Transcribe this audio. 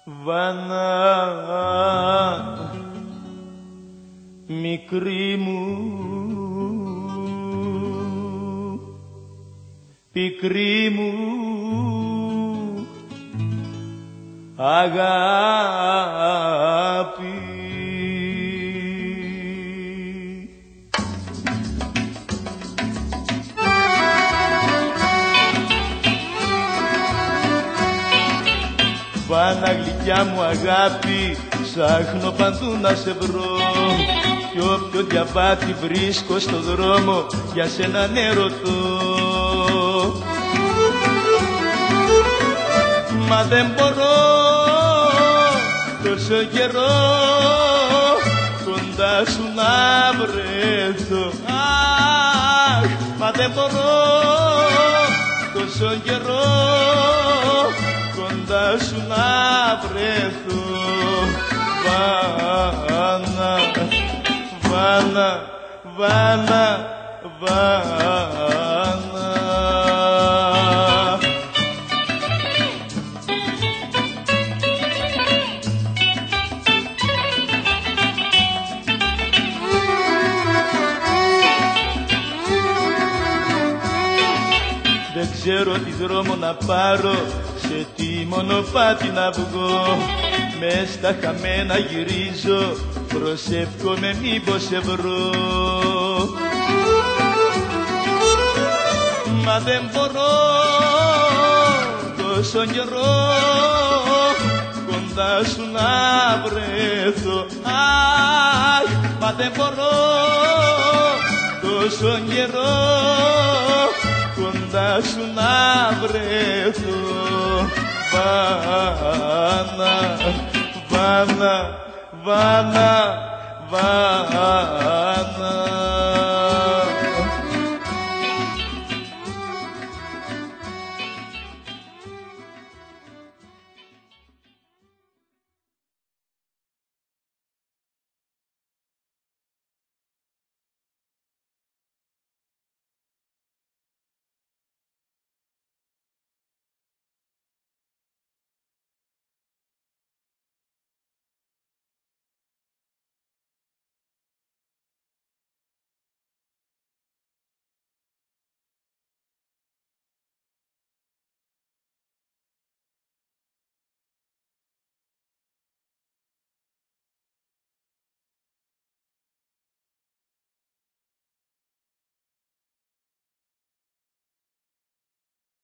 Βάνα, μικρή μου, πικρή μου αγάπη. Βάνα γλυκιά μου αγάπη, ψάχνω παντού να σε βρω κι όποιο διαβάτη βρίσκω στο δρόμο για σένα ερωτώ. Μα δεν μπορώ τόσο καιρό κοντά σου να βρεθώ. Αχ, μα δεν μπορώ τόσο καιρό κοντά σου να βρεθώ. Βάνα, Βάνα, Βάνα, Βάνα. Δεν ξέρω τι δρόμο να πάρω, σε τι μονοπάτι να βγω. Μες στα χαμένα γυρίζω, προσεύχομαι μήπως σε βρω. Μα δεν μπορώ τόσο καιρό κοντά σου να βρεθώ. Αχ, μα δεν μπορώ τόσο καιρό κοντά σου να βρεθώ. Βάνα, Βάνα, Βάνα, Βάνα.